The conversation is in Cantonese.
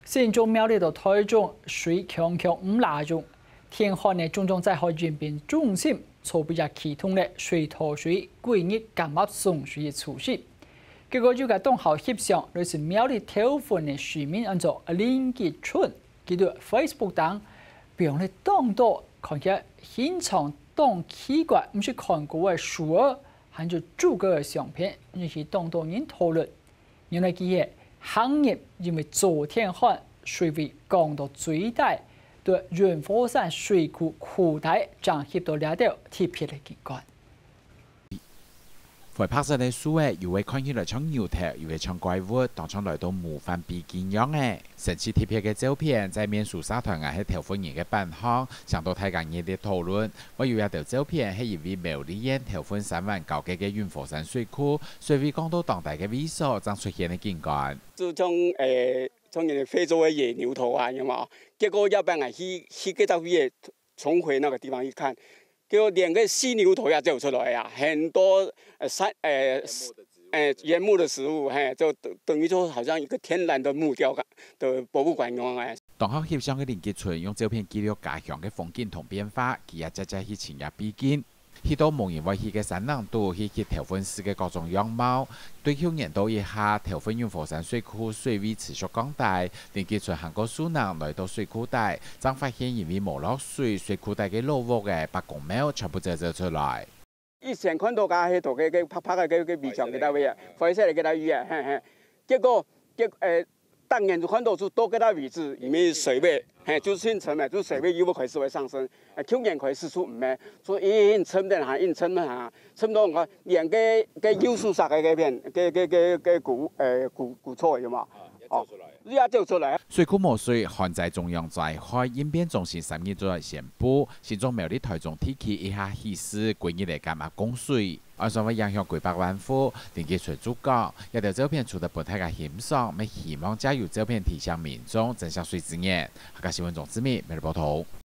新竹苗栗到台中水强唔拉中，天旱嘅种种灾害演变中心，错比较启动咧水土水规日减压送水嘅措施。結果就喺東校協商，類似苗栗條款嘅書面按照連結村，佢對 Facebook 等表咧當多看起現場當奇怪，唔是看過嘅書兒，還有諸個嘅相片，引起當多人討論。原來佢嘅行業因為昨天旱水位降到最大，對潤福山水庫庫台將協到兩條特別嘅景觀。 會拍攝嘅書誒，又會看起來像牛頭，又會像怪物，當場來到模範比見樣誒。神奇貼片嘅照片在面書社團係條歡迎嘅版項，上到大家熱烈討論。我有一條照片係因為苗栗縣條歡3萬高嘅潤福山水庫，水位降到當地嘅位數，將出現嘅景觀。 就從人哋非洲嘅野牛頭啊，有冇？結果要不然去嗰度也重回那個地方一看。結果連個犀牛頭也走出來呀，很多原木的食物，就等於說好像一個天然的木雕的博物館咁樣。 當校協商嘅連結村用照片記錄家鄉嘅風景同變化，佢也只去前日比見，去到無人會去嘅山塱度去條歡市嘅各種樣貌，對去年度以下條歡潤福山水庫水位持續降大，連結村行過樹林來到水庫底，將發現因為冇落水，水庫底嘅路屋嘅白公廟全部走出來。 以前看到架喺度嘅拍嘅圍牆嗰度位啊，灰色嘅嗰度魚啊，結果當年就看到就多嗰度位置，因為水位就新沉嘅，就水位又開始會上升。去年開始出唔咩，所以硬沉到我連個幼樹上嘅片嘅古菜有嘛？哦，依家就出嚟。 水庫冇水，旱災中央災害應變中心3日再宣布，新竹苗栗台中地區以下起示規日嚟減壓供水，按上會影響幾百萬戶。連結村主講，一條照片除得本體嘅欣賞，咪希望借由照片提醒民眾正向水資源。客家新聞總之美日報道。